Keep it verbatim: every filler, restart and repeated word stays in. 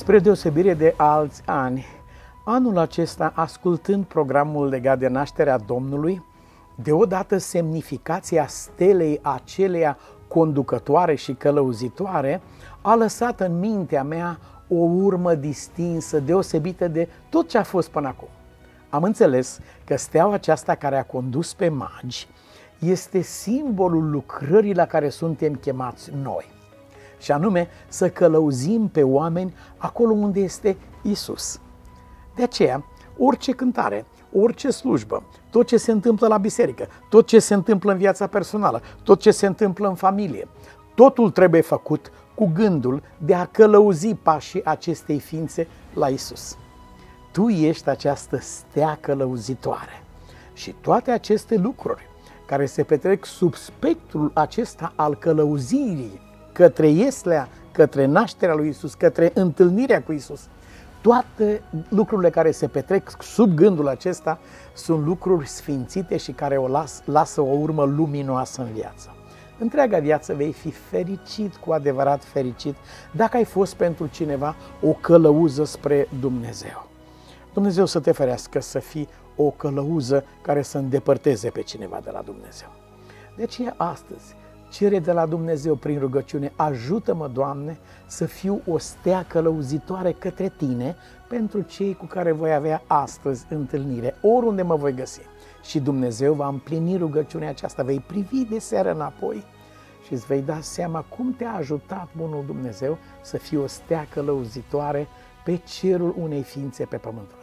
Spre deosebire de alți ani, anul acesta, ascultând programul legat de nașterea Domnului, deodată semnificația stelei aceleia conducătoare și călăuzitoare a lăsat în mintea mea o urmă distinsă, deosebită de tot ce a fost până acum. Am înțeles că steaua aceasta care a condus pe magi este simbolul lucrării la care suntem chemați noi, și anume să călăuzim pe oameni acolo unde este Isus. De aceea, orice cântare, orice slujbă, tot ce se întâmplă la biserică, tot ce se întâmplă în viața personală, tot ce se întâmplă în familie, totul trebuie făcut cu gândul de a călăuzi pașii acestei ființe la Isus. Tu ești această stea călăuzitoare și toate aceste lucruri care se petrec sub spectrul acesta al călăuzirii către Ieslea, către nașterea lui Isus, către întâlnirea cu Isus, toate lucrurile care se petrec sub gândul acesta sunt lucruri sfințite și care o las, lasă o urmă luminoasă în viață. Întreaga viață vei fi fericit, cu adevărat fericit, dacă ai fost pentru cineva o călăuză spre Dumnezeu. Dumnezeu să te ferească să fii o călăuză care să îndepărteze pe cineva de la Dumnezeu. De aceea astăzi cere de la Dumnezeu prin rugăciune: ajută-mă, Doamne, să fiu o stea călăuzitoare către Tine pentru cei cu care voi avea astăzi întâlnire, oriunde mă voi găsi. Și Dumnezeu va împlini rugăciunea aceasta, vei privi de seară înapoi și îți vei da seama cum te-a ajutat bunul Dumnezeu să fii o stea călăuzitoare pe cerul unei ființe pe pământul